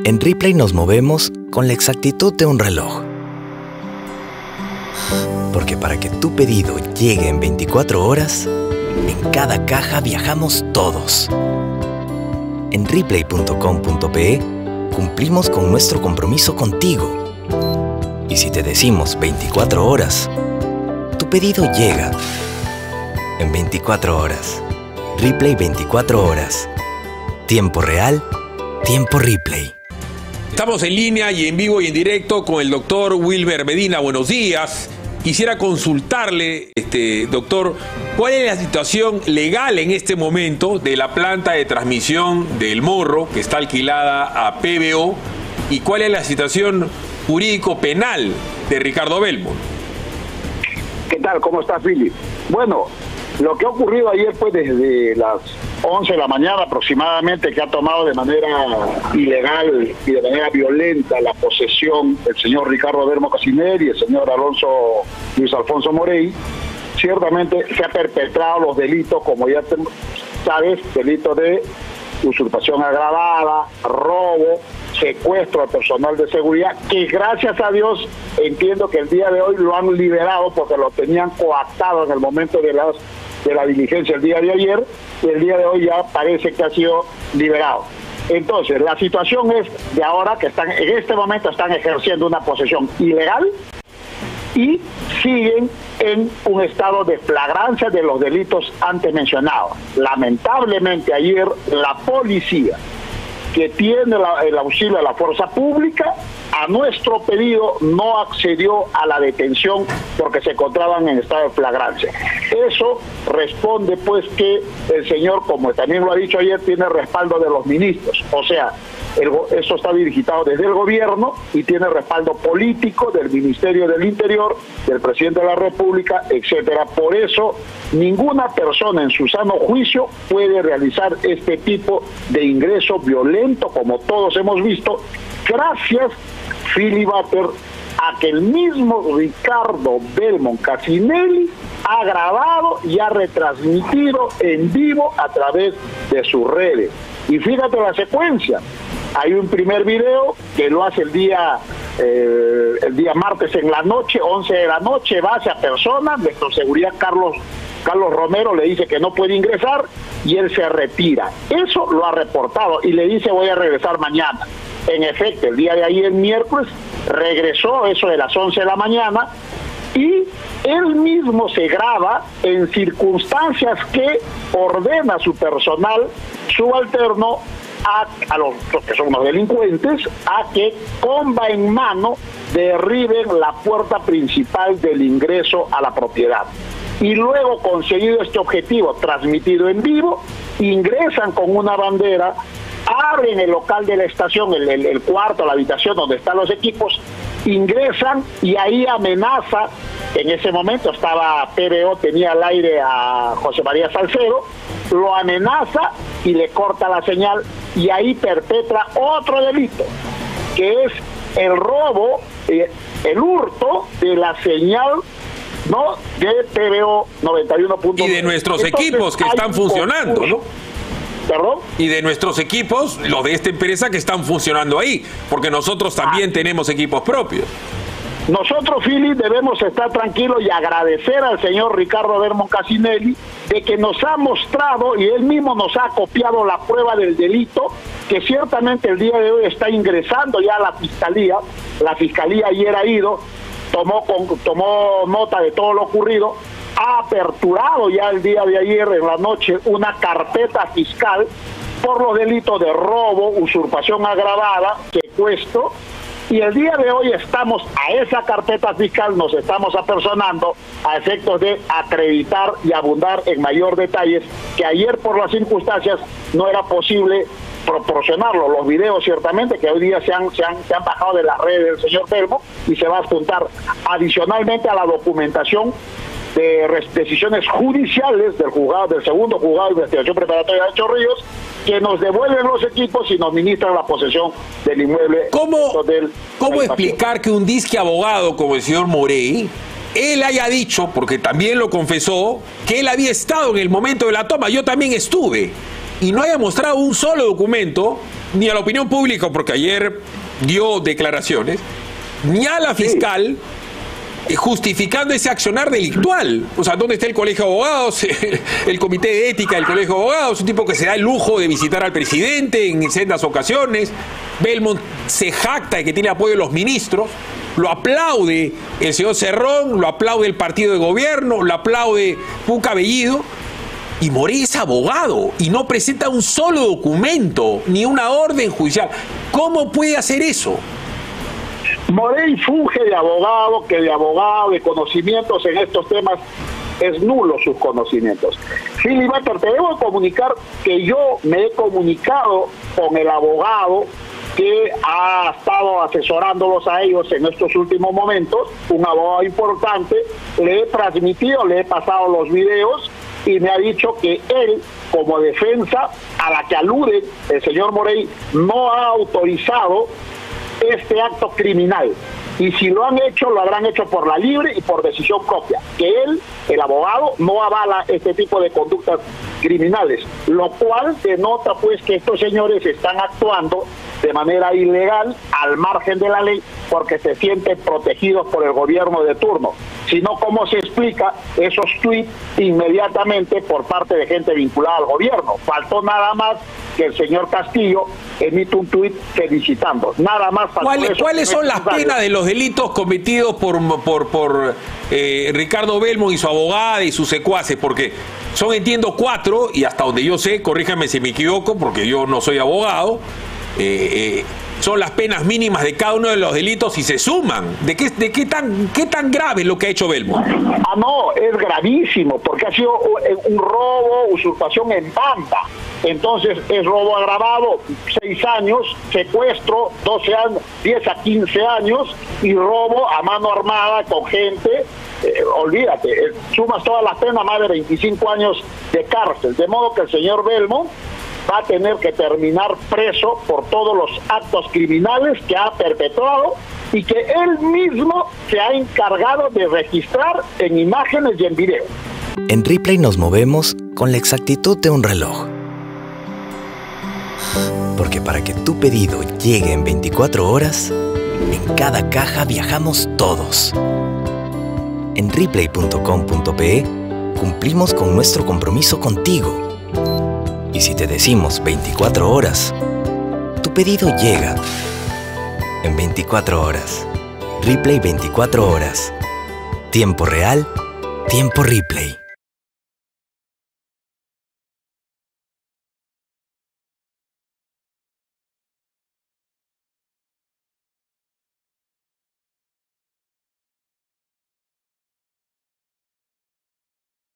En Ripley nos movemos con la exactitud de un reloj. Porque para que tu pedido llegue en 24 horas, en cada caja viajamos todos. En Ripley.com.pe cumplimos con nuestro compromiso contigo. Y si te decimos 24 horas, tu pedido llega en 24 horas. Ripley 24 horas. Tiempo real, tiempo Ripley. Estamos en línea y en vivo y en directo con el doctor Wilber Medina. Buenos días. Quisiera consultarle, doctor, ¿cuál es la situación legal en este momento de la planta de transmisión del Morro, que está alquilada a PBO, y cuál es la situación jurídico-penal de Ricardo Belmont? ¿Qué tal? ¿Cómo está, Philip? Bueno, lo que ha ocurrido ayer, pues desde las 11 de la mañana aproximadamente, que ha tomado de manera ilegal y de manera violenta la posesión el señor Ricardo Belmont Casinelli y el señor Luis Alfonso Morey, ciertamente se ha perpetrado los delitos, como ya sabes, delitos de usurpación agravada, robo, secuestro al personal de seguridad, que gracias a Dios entiendo que el día de hoy lo han liberado porque lo tenían coactado en el momento de la diligencia el día de ayer, y el día de hoy ya parece que ha sido liberado. Entonces, la situación es de ahora que en este momento están ejerciendo una posesión ilegal y siguen en un estado de flagrancia de los delitos antes mencionados. Lamentablemente ayer la policía, que tiene el auxilio de la fuerza pública, a nuestro pedido no accedió a la detención porque se encontraban en estado de flagrancia. Eso responde pues que el señor, como también lo ha dicho ayer, tiene respaldo de los ministros. O sea, eso está dirigido desde el gobierno y tiene respaldo político del Ministerio del Interior, del presidente de la República, etcétera. Por eso, ninguna persona en su sano juicio puede realizar este tipo de ingreso violento, como todos hemos visto, gracias, Filibater, a que el mismo Ricardo Belmont Casinelli ha grabado y ha retransmitido en vivo a través de sus redes. Y fíjate la secuencia. Hay un primer video que lo hace el día martes en la noche, 11 de la noche, va hacia personas, nuestro seguridad Carlos Romero le dice que no puede ingresar y él se retira. Eso lo ha reportado y le dice voy a regresar mañana. En efecto, el día de ayer, miércoles, regresó eso de las 11 de la mañana y él mismo se graba en circunstancias que ordena a su personal subalterno, a los que son los delincuentes, a que comba en mano derriben la puerta principal del ingreso a la propiedad. Y luego, conseguido este objetivo transmitido en vivo, ingresan con una bandera, abren el local de la estación, el cuarto, la habitación donde están los equipos, ingresan y ahí amenaza. En ese momento estaba PBO, tenía al aire a José María Salcedo, lo amenaza y le corta la señal y ahí perpetra otro delito, que es el robo, el hurto de la señal, ¿no?, de PBO 91.9. Y de nuestros equipos que están funcionando, ¿no? ¿Perdón? Y de nuestros equipos, los de esta empresa que están funcionando ahí, porque nosotros también tenemos equipos propios. Nosotros, Philip, debemos estar tranquilos y agradecer al señor Ricardo Belmont Casinelli de que nos ha mostrado y él mismo nos ha copiado la prueba del delito, que ciertamente el día de hoy está ingresando ya a la fiscalía. La fiscalía ayer ha ido, tomó nota de todo lo ocurrido, ha aperturado ya el día de ayer en la noche una carpeta fiscal por los delitos de robo, usurpación agravada, secuestro, y el día de hoy estamos a esa carpeta fiscal, nos estamos apersonando a efectos de acreditar y abundar en mayor detalles, que ayer por las circunstancias no era posible proporcionarlo. Los videos ciertamente que hoy día se han bajado de las redes del señor Belmont y se va a juntar adicionalmente a la documentación de decisiones judiciales del segundo juzgado de investigación preparatoria de Chorrillos, que nos devuelven los equipos y nos ministran la posesión del inmueble. ¿Cómo explicar que un disque abogado como el señor Morey, él haya dicho, porque también lo confesó, que él había estado en el momento de la toma, yo también estuve, y no haya mostrado un solo documento ni a la opinión pública, porque ayer dio declaraciones, ni a la fiscal justificando ese accionar delictual. O sea, ¿dónde está el Colegio de Abogados? El Comité de Ética del Colegio de Abogados, un tipo que se da el lujo de visitar al presidente en sendas ocasiones. Belmont se jacta de que tiene apoyo de los ministros, lo aplaude el señor Cerrón, lo aplaude el partido de gobierno, lo aplaude Puca Bellido, y Morey es abogado y no presenta un solo documento, ni una orden judicial. ¿Cómo puede hacer eso? Morey funge de abogado, de conocimientos en estos temas, es nulo sus conocimientos. Filiberto, te debo comunicar que yo me he comunicado con el abogado que ha estado asesorándolos a ellos en estos últimos momentos, un abogado importante. Le he transmitido, le he pasado los videos y me ha dicho que él, como defensa a la que alude el señor Morey, no ha autorizado este acto criminal, y si lo han hecho, lo habrán hecho por la libre y por decisión propia, que él, el abogado, no avala este tipo de conductas criminales, lo cual denota pues que estos señores están actuando de manera ilegal, al margen de la ley, porque se sienten protegidos por el gobierno de turno. Si no, ¿cómo se explica esos tweets inmediatamente por parte de gente vinculada al gobierno? Faltó nada más que el señor Castillo emite un tuit felicitando. Nada más. ¿Cuáles son las penas de los delitos cometidos por Ricardo Belmont y su abogada y sus secuaces? Porque son, entiendo, 4, y hasta donde yo sé, corríjame si me equivoco, porque yo no soy abogado, son las penas mínimas de cada uno de los delitos y se suman. ¿Qué tan grave es lo que ha hecho Belmont? No, es gravísimo, porque ha sido un robo, usurpación en banda. Entonces es robo agravado, 6 años, secuestro, 12 años, 10 a 15 años, y robo a mano armada con gente. Olvídate, sumas todas las penas, más de 25 años de cárcel. De modo que el señor Belmont va a tener que terminar preso por todos los actos criminales que ha perpetrado y que él mismo se ha encargado de registrar en imágenes y en video. En Ripley nos movemos con la exactitud de un reloj. Porque para que tu pedido llegue en 24 horas, en cada caja viajamos todos. En Ripley.com.pe cumplimos con nuestro compromiso contigo. Y si te decimos 24 horas, tu pedido llega en 24 horas. Ripley 24 horas. Tiempo real, tiempo Ripley.